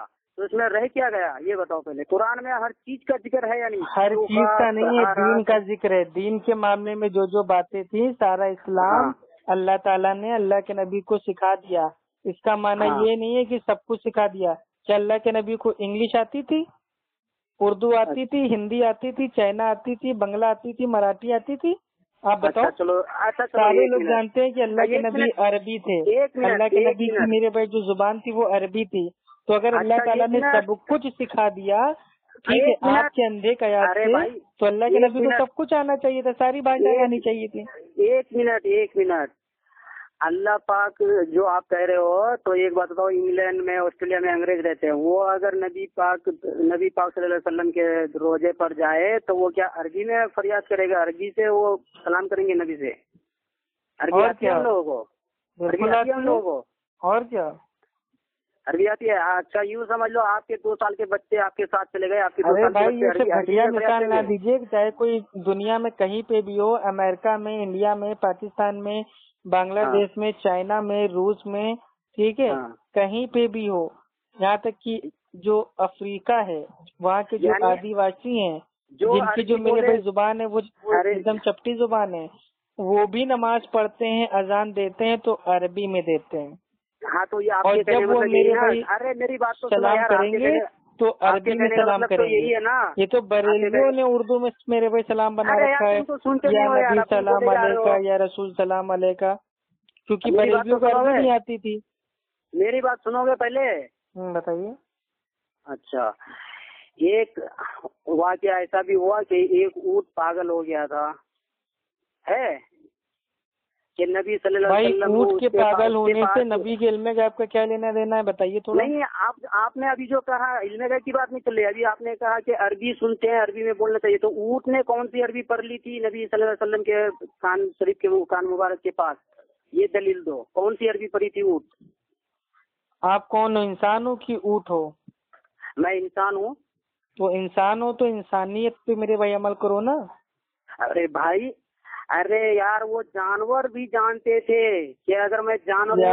تو اس میں رہ کیا گیا یہ بتاؤ پہلے. قرآن میں ہر چیز کا ذکر ہے یا نہیں؟ ہر چیز کا نہیں ہے، دین کا ذکر ہے. دین کے معاملے میں جو باتیں تھیں سارا اسلام اللہ تعالیٰ نے اللہ کے نبی کو سکھا دیا. اس کا معنی یہ نہیں ہے کہ سب کچھ سکھا دیا. کیا اللہ کے نبی کو انگلش آتی تھی، اردو آتی تھی، ہندی آتی تھی، چائنا آتی تھی، بنگلہ آتی تھی، مراٹھی آتی تھی؟ آپ بتاؤ. سارے لوگ جانتے ہیں کہ اللہ کے نبی عربی تھے. اللہ کے نبی کی میرے بھائی جو زبان تھی وہ عربی تھی. تو اگر اللہ تعالیٰ نے سب کچھ سکھا دیا، ٹھیک ہے، آپ کے اندھے قیاس سے، تو اللہ کے نبی کو سب کچھ آنا چاہیے تھا، ساری باتیں آنی چاہیے تھی. ایک منٹ. اللہ پاک جو آپ کہہ رہے ہو، تو ایک بات بتاؤ، انگلینڈ میں آسٹریلیا میں انگریز رہتے ہیں، وہ اگر نبی پاک صلی اللہ علیہ وسلم کے روزے پر جائے تو وہ کیا عربی میں فریاد کرے گا؟ عربی سے وہ سلام کریں گے نبی سے؟ عربی آتی ہے ہم لوگوں کو، عربی آتی ہے ہم لوگوں کو. اور کیا عربی آتی ہے. اچھا یوں سمجھ لو، آپ کے 2 سال کے بچے آپ کے ساتھ چلے گئے، آپ کے 2 ارے سال کے بھائی یہ بچے تو گھٹیا مثال نہ دیجیے. چاہے کوئی دنیا میں کہیں پہ بھی ہو، امریکہ میں، انڈیا میں، پاکستان میں، بنگلہ دیش میں، چائنا میں، روس میں، ٹھیک ہے، کہیں پہ بھی ہو، یہاں تک کہ جو افریقہ ہے وہاں کے جو آدی واسی ہیں، جن کی جو میرے بھائی زبان ہے وہ ایک دم چپٹی زبان ہے، وہ بھی نماز پڑھتے ہیں، اذان دیتے ہیں تو عربی میں دیتے ہیں. ہاں تو یہ آپ اور جب وہ میرے بھائی میری بات تو سلام کریں گے تو عربی میں سلام کریں گے. یہ تو بریلویوں نے اردو میں میرے بھائی سلام بنا رکھا ہے، یا نبی سلام علیکہ، یا رسول سلام علیکہ، کیونکہ بریلویوں کو عربی نہیں آتی تھی. میری بات سنو گے پہلے؟ بتائیے. اچھا، ایک واقعہ ایسا بھی ہوا کہ ایک اونٹ پاگل ہو گیا تھا، ہے کہ نبی صلی اللہ علیہ وسلم اونٹ کے پاگل ہونے سے نبی کے علم غیب کا کیا لینا دینا ہے؟ بتائیے تھوڑا. نہیں، آپ نے ابھی جو کہا علم غیب کی بات نہیں چل رہی. ابھی آپ نے کہا کہ عربی سنتے ہیں، عربی میں بولنا چاہیے. تو اونٹ نے کون سی عربی پڑھ لی تھی نبی صلی اللہ علیہ وسلم کے کان شریف کے کان مبارک کے پاس؟ یہ دلیل دو، کون سی عربی پڑھی تھی اونٹ؟ آپ کون ہو؟ انسان ہو کہ اونٹ ہو؟ میں انسان ہوں. تو انسان ہو تو انسانیت پہ میرے بھائی عمل کرو نا. ارے بھائی، ارے یار وہ جانور بھی جانتے تھے کہ اگر میں جانور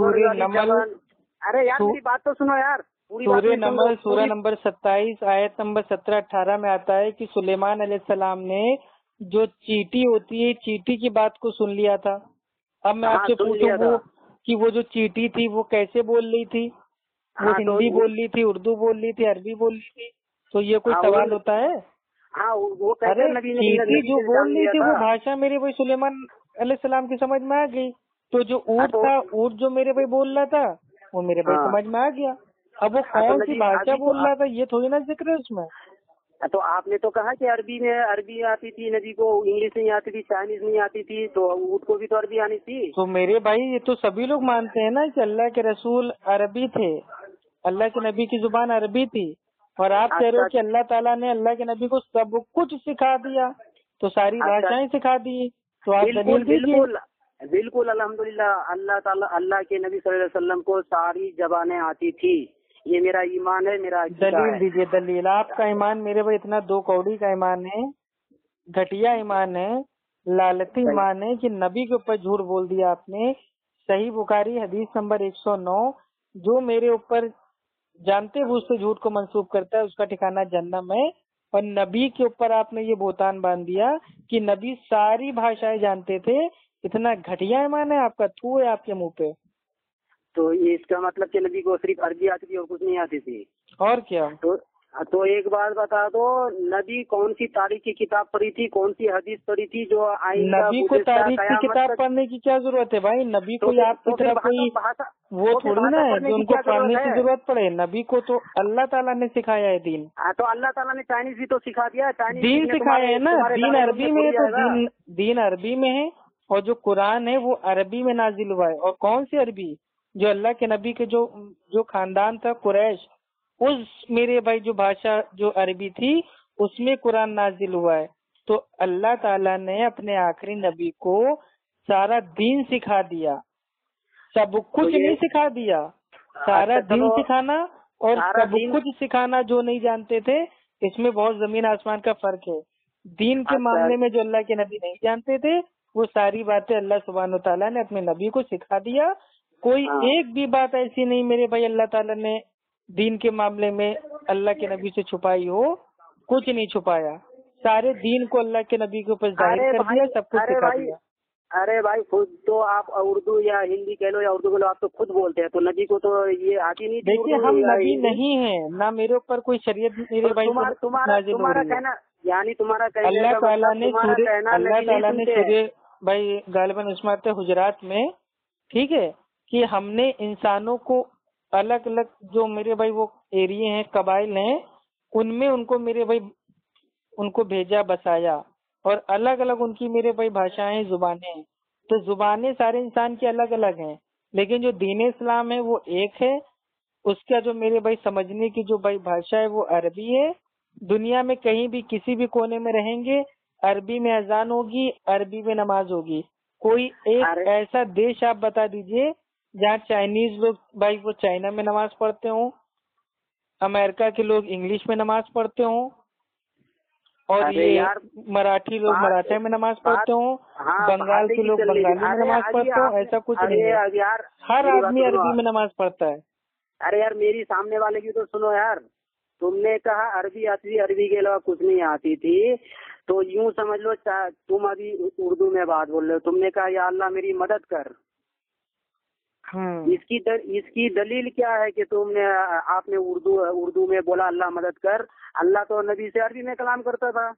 ارے یار میری بات تو سنو یار. سورہ نمل سورہ نمبر 27 آیت نمبر 17-18 میں آتا ہے کہ سلیمان علیہ السلام نے جو چیٹی ہوتی ہے چیٹی کی بات کو سن لیا تھا. اب میں آپ سے پوچھوں کہ وہ جو چیٹی تھی وہ کیسے بول رہی تھی؟ وہ ہندی بول رہی تھی، اردو بول رہی تھی، عربی بول رہی تھی؟ تو یہ کوئی سوال ہوتا ہے؟ ارے چیٹی جو بول رہی تھی وہ بھاشا میرے بھائی سلیمان علیہ السلام کی سمجھ میں آ گئی. تو جو اونٹ تھا، اونٹ جو میرے بھائی بول رہا تھا وہ میرے بھائی سمجھ میں آ گیا. اب وہ کون سی بھاشا بول رہا تھا یہ تھوڑی نا ذکر ہے اس میں. تو آپ نے تو کہا کہ عربی آتی تھی نبی کو، انگلش نہیں آتی تھی، چائنیز نہیں آتی تھی، تو اونٹ کو بھی تو عربی آنی تھی. تو میرے بھائی یہ تو سبھی لوگ مانتے ہیں نا کہ اللہ کے رسول عربی تھے، اللہ کے نبی کی زبان عربی تھی، اور آپ کہہ رہے ہو کہ اللہ تعالیٰ نے اللہ کے نبی کو سب کچھ سکھا دیا، تو ساری بھاشائیں سکھا دی. تو آپ دلیل دیجیے. بالکل الحمدللہ، اللہ تعالیٰ اللہ کے نبی صلی اللہ علیہ وسلم کو ساری زبانیں آتی تھی. یہ میرا ایمان ہے، میرا دلیل دیجیے. دلیل. آپ کا ایمان میرے بھائی اتنا 2 کوڑی کا ایمان ہے، گھٹیا ایمان ہے، لالتی ایمان ہے کہ نبی کے اوپر جھوٹ بول دیا آپ نے. صحیح بخاری حدیث نمبر 109، جو میرے اوپر جانتے ہوئے اس سے جھوٹ کو منسوب کرتا ہے اس کا ٹھکانہ جہنم ہے. اور نبی کے اوپر آپ نے یہ بہتان باندھ دیا کہ نبی ساری بھاشائیں جانتے تھے. اتنا گھٹیا ایمان ہے آپ کا، تھو ہے آپ کے منہ پہ. تو اس کا مطلب کہ نبی کو صرف عربی آتی تھی اور کچھ نہیں آتی تھی؟ اور کیا. تو ایک بات بتا دو، نبی کون سی تاریخ کی کتاب پڑھی تھی، کون سی حدیث پڑھی تھی جو نبی کو تاریخ کی کتاب پڑھنے کی کیا ضرورت ہے بھائی؟ نبی کو آپ کی طرح کوئی وہ تھوڑی نا ہے جو ان کو پڑھنے کی ضرورت پڑے. نبی کو تو اللہ تعالیٰ نے سکھایا ہے دین. تو اللہ تعالیٰ نے چائنیز بھی تو سکھا دیا. دین سکھایا ہے نا، دین عربی میں ہے تو دین عربی میں ہے، اور جو قرآن ہے وہ عربی میں نازل ہوا ہے. اور کون سی عربی؟ جو اللہ کے نبی کے جو خاندان تھا قریش، اس میرے بھائی جو بھاشا جو عربی تھی اس میں قرآن نازل ہوا ہے. تو اللہ تعالیٰ نے اپنے آخری نبی کو سارا دین سکھا دیا، سب کچھ نہیں سکھا دیا. سارا دین سکھانا اور سب کچھ سکھانا جو نہیں جانتے تھے، اس میں بہت زمین آسمان کا فرق ہے. دین کے معاملے میں جو اللہ کے نبی نہیں جانتے تھے وہ ساری باتیں اللہ سبحانہ و تعالیٰ نے اپنے نبی کو سکھا دیا. کوئی ایک بھی بات ایسی نہیں میرے بھائی اللہ تعالیٰ نے دین کے معاملے میں اللہ کے نبی سے چھپائی ہو، کچھ نہیں چھپایا، سارے دین کو اللہ کے نبی کے اوپر ظاہر کر دیا، سب کچھ سکھا دیا۔ ارے بھائی خود تو آپ اردو یا ہندی کہہ لو یا اردو کہہ لو، آپ تو خود بولتے ہیں، تو نبی کو تو یہ آتی نہیں تھی۔ دیکھیے ہم نبی نہیں ہیں، نہ میرے اوپر کوئی شریعت میرے بھائی تمہارا کہنا یعنی تمہارا کہنا اللہ تعالیٰ نے سورہ بھائی غالباً عصمت حجرات میں، ٹھیک ہے، کہ ہم نے انسانوں کو الگ الگ جو میرے بھائی وہ ایریے ہیں، قبائل ہیں، ان میں ان کو میرے بھائی ان کو بھیجا بسایا، اور الگ الگ ان کی میرے بھائی بھاشائیں زبانیں ہیں۔ تو زبانیں سارے انسان کی الگ الگ ہیں، لیکن جو دین اسلام ہے وہ ایک ہے۔ اس کا جو میرے بھائی سمجھنے کی جو بھائی بھاشا ہے وہ عربی ہے۔ دنیا میں کہیں بھی کسی بھی کونے میں رہیں گے، عربی میں اذان ہوگی، عربی میں نماز ہوگی۔ کوئی ایک ایسا دیش آپ بتا دیجئے جہاں چائنیز لوگ بھائی وہ چائنا میں نماز پڑھتے ہوں، امریکہ کے لوگ انگلش میں نماز پڑھتے ہوں، اور یہ مراٹھی لوگ مراٹھی میں نماز پڑھتے ہوں، بنگال کے لوگ بنگالی میں نماز پڑھتے ہوں، ایسا کچھ نہیں ہے، ہر آدمی عربی میں نماز پڑھتا ہے۔ ارے یار میری سامنے والے کی تو سنو یار، تم نے کہا عربی آتی تھی، عربی کے علاوہ کچھ نہیں آتی تھی، تو یوں سمجھ لو تم ابھی اردو میں بات بول رہے ہو، تم نے کہا یا اللہ میری مدد کر۔ اس کی دلیل کیا ہے کہ آپ نے اردو میں بولا اللہ مدد کر؟ اللہ تو نبی سے عربی میں کلام کرتا تھا۔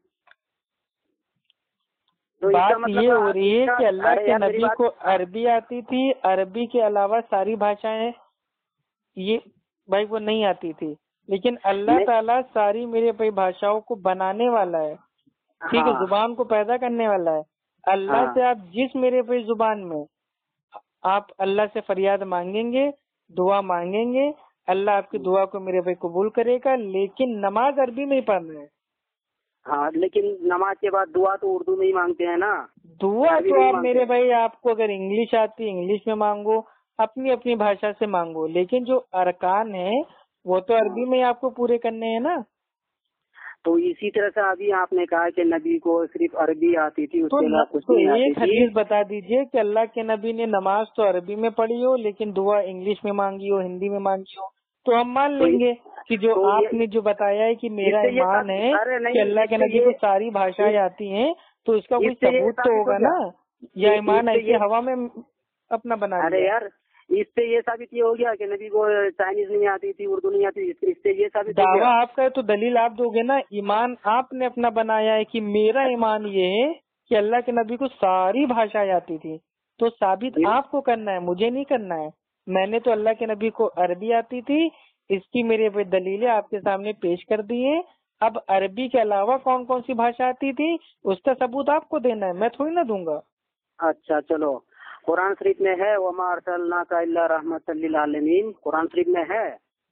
بات یہ ہو رہی ہے کہ اللہ کے نبی کو عربی آتی تھی، عربی کے علاوہ ساری بھاشائیں یہ بھائی وہ نہیں آتی تھی، لیکن اللہ تعالیٰ ساری میرے بھائی بھاشاؤں کو بنانے والا ہے، ٹھیک ہے، زبان کو پیدا کرنے والا ہے۔ اللہ سے آپ جس میرے بھائی زبان میں آپ اللہ سے فریاد مانگیں گے، دعا مانگیں گے، اللہ آپ کی دعا کو میرے بھائی قبول کرے گا، لیکن نماز عربی میں ہی پڑھنا ہے۔ ہاں لیکن نماز کے بعد دعا تو اردو میں ہی مانگتے ہیں نا۔ دعا تو آپ میرے بھائی آپ کو اگر انگلش آتی انگلش میں مانگو، اپنی اپنی بھاشا سے مانگو، لیکن جو ارکان ہیں وہ تو عربی میں آپ کو پورے کرنے ہیں نا۔ تو اسی طرح سے ابھی آپ نے کہا کہ نبی کو صرف عربی آتی تھی، اس کے علاوہ کچھ نہیں آتی تھی۔ ایک حدیث بتا دیجئے کہ اللہ کے نبی نے نماز تو عربی میں پڑھی ہو لیکن دعا انگلش میں مانگی ہو، ہندی میں مانگی ہو، تو ہم مان لیں گے کہ جو آپ نے جو بتایا ہے کہ میرا ایمان ہے کہ اللہ کے نبی کو ساری بھاشائیں آتی ہیں، تو اس کا کوئی ثبوت تو ہوگا نا، یا ایمان ایسے ہوا میں اپنا بنا لیا؟ ارے یار اس سے یہ ثابت یہ ہو گیا کہ نبی کو چائنیز نہیں آتی تھی، اردو نہیں آتی، اس سے یہ ثابت ہو گیا۔ دعویٰ آپ کا ہے تو دلیل آپ دو گے نا۔ ایمان آپ نے اپنا بنایا ہے کہ میرا ایمان یہ ہے کہ اللہ کے نبی کو ساری بھاشائیں آتی تھی، تو ثابت آپ کو کرنا ہے، مجھے نہیں کرنا ہے۔ میں نے تو اللہ کے نبی کو عربی آتی تھی، اس کی میرے پہ دلیلیں آپ کے سامنے پیش کر دی ہیں۔ اب عربی کے علاوہ کون کون سی بھاشا آتی تھی اس کا ثبوت آپ کو دینا ہے، میں تھوڑی نہ دوں گا۔ اچھا چلو، قرآن شریف میں ہے وَمَا أَرْسَلْنَاكَ إِلَّا رَحْمَةً لِّلْعَالَمِينَ، قرآن شریف میں ہے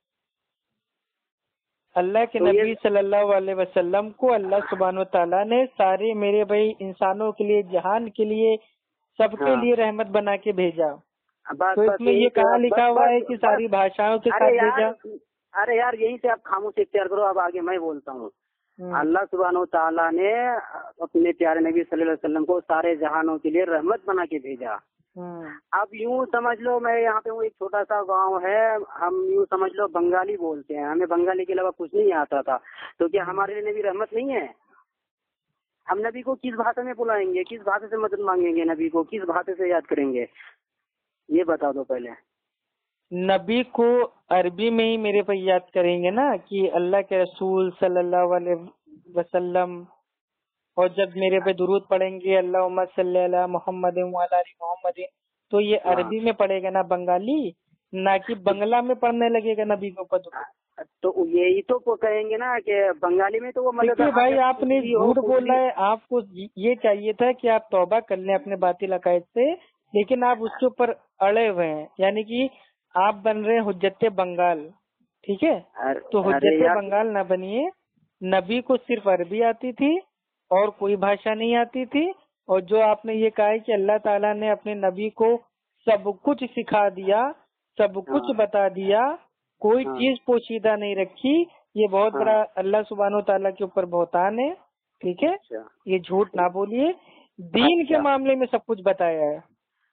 اللہ کے نبی صلی اللہ علیہ وسلم کو اللہ سبحانہ و تعالیٰ نے سارے میرے بھائی انسانوں کے لیے، جہان کے لیے، سب کے لیے رحمت بنا کے بھیجا۔ تو اس میں یہ کہاں لکھا ہوا ہے کہ ساری بھاشاؤں کے ساتھ بھیجا؟ ارے یار یہیں سے آپ خاموشی اختیار کرو، اب آگے میں بولتا ہوں۔ اللہ سبحانہ و تعالیٰ نے اپنے پیارے نبی صلی اللہ علیہ وسلم کو سارے جہانوں کے لیے رحمت بنا کے بھیجا۔ اب یوں سمجھ لو، میں یہاں پہ ہوں، ایک چھوٹا سا گاؤں ہے، ہم یوں سمجھ لو بنگالی بولتے ہیں، ہمیں بنگالی کے علاوہ کچھ نہیں آتا تھا، تو کیا ہمارے لیے نبی رحمت نہیں ہے؟ ہم نبی کو کس بھاشا میں بلائیں گے، کس بھاشا سے مدد مانگیں گے، نبی کو کس بھاشا سے یاد کریں گے، یہ بتا دو پہلے۔ نبی کو عربی میں ہی میرے پہ یاد کریں گے نا، کہ اللہ کے رسول صلی اللہ علیہ وسلم، اور جب میرے پہ درود پڑھیں گے اللہم صلی علی محمد وعلی آل محمد، تو یہ عربی میں پڑھے گا نا بنگالی، نہ کہ بنگلہ میں پڑھنے لگے گا نبی کے اوپر درود۔ تو یہی تو کہیں گے نا کہ بنگالی میں تو وہ مدد۔ بھائی آپ نے جھوٹ بولا ہے، آپ کو یہ چاہیے تھا کہ آپ توبہ کر لیں اپنے باطل عقائد سے، لیکن آپ اس کے اوپر اڑے ہوئے ہیں، یعنی کہ آپ بن رہے ہیں حجت بنگال، ٹھیک ہے؟ تو حجت بنگال نہ بنیے۔ نبی کو صرف عربی آتی تھی اور کوئی بھاشا نہیں آتی تھی، اور جو آپ نے یہ کہا ہے کہ اللہ تعالیٰ نے اپنے نبی کو سب کچھ سکھا دیا، سب کچھ بتا دیا، کوئی چیز پوشیدہ نہیں رکھی، یہ بہت بڑا اللہ سبحانہ و تعالیٰ کے اوپر بہتان ہے، ٹھیک ہے؟ یہ جھوٹ نہ بولیے، دین کے معاملے میں سب کچھ بتایا ہے۔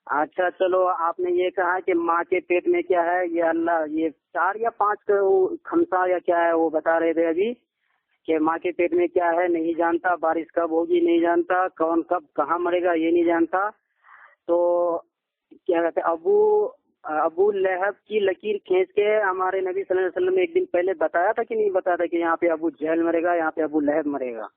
اچھا چلو، آپ نے یہ کہا کہ ماں کے پیٹ میں کیا ہے، یہ اللہ یہ 4 یا 5 خمسہ یا کیا ہے وہ بتا رہے تھے ابھی، کہ ماں کے پیٹ میں کیا ہے نہیں جانتا، بارش کب ہوگی نہیں جانتا، کون کب کہاں مرے گا یہ نہیں جانتا. تو کیا کہتے ہیں، ابو لہب کی لکیر کھینچ کے ہمارے نبی صلی اللہ علیہ وسلم نے ایک دن پہلے بتایا تھا کہ نہیں بتایا تھا کہ یہاں پہ ابو جہل مرے گا، یہاں پہ ابو لہب مرے گا؟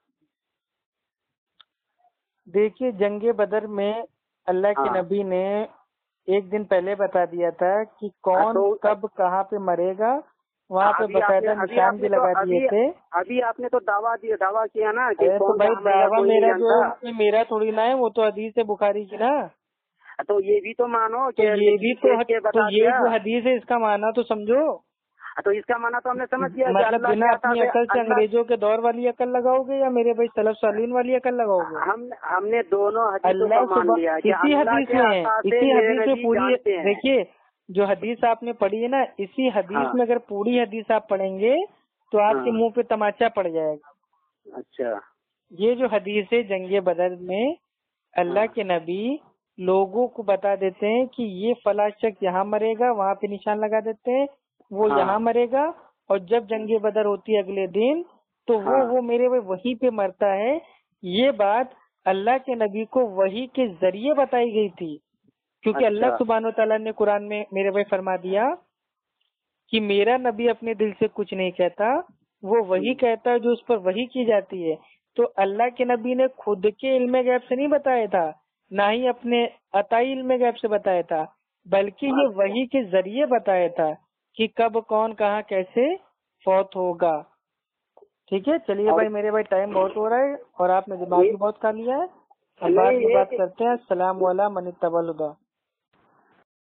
دیکھیے جنگ بدر میں اللہ کے نبی نے ایک دن پہلے بتا دیا تھا کہ کون کب کہاں پہ مرے گا، وہاں پہ باقاعدہ نشان بھی لگا دیے تھے. ابھی آپ نے تو دعویٰ کیا نا کہ تو بھائی دعویٰ میرا جو میرا تھوڑی نہ ہے، وہ تو حدیث ہے بخاری کی نا. تو یہ بھی تو مانو کہ یہ بھی تو یہ جو حدیث ہے اس کا معنی تو سمجھو. تو اس کا معنی تو ہم نے سمجھ گیا، مطلب بنا اپنی عقل سے انگریزوں کے دور والی عقل لگاؤ گے یا میرے بھائی سلف صالحین والی عقل لگاؤ گے؟ ہم نے دونوں حدیثوں کو مان لیا. اسی حدیث میں پوری دیکھیے جو حدیث آپ نے پڑھی ہے نا، اسی حدیث میں اگر پوری حدیث آپ پڑھیں گے تو آپ کے منہ پہ تماچا پڑ جائے گا. اچھا، یہ جو حدیث ہے جنگ بدر میں اللہ کے نبی لوگوں کو بتا دیتے ہیں کہ یہ فلاں شخص یہاں مرے گا، وہاں پہ نشان لگا دیتے ہیں، وہ یہاں مرے گا، اور جب جنگ بدر ہوتی ہے اگلے دن تو وہ میرے وہیں پہ مرتا ہے. یہ بات اللہ کے نبی کو وحی کے ذریعے بتائی گئی تھی، کیونکہ اللہ سبحانہ و تعالیٰ نے قرآن میں میرے بھائی فرما دیا کہ میرا نبی اپنے دل سے کچھ نہیں کہتا، وہ وہی کہتا ہے جو اس پر وحی کی جاتی ہے. تو اللہ کے نبی نے خود کے علم غیب سے نہیں بتایا تھا، نہ ہی اپنے عطائی علم غیب سے بتایا تھا، بلکہ یہ وحی کے ذریعے بتایا تھا کہ کب کون کہاں کیسے فوت ہوگا. ٹھیک ہے، چلیے بھائی میرے بھائی ٹائم بہت ہو رہا ہے اور آپ نے دماغ بھی بہت کھا لیا ہے. ہم بعد میں بات کرتے ہیں. السلام علیکم من اتبع الہدی.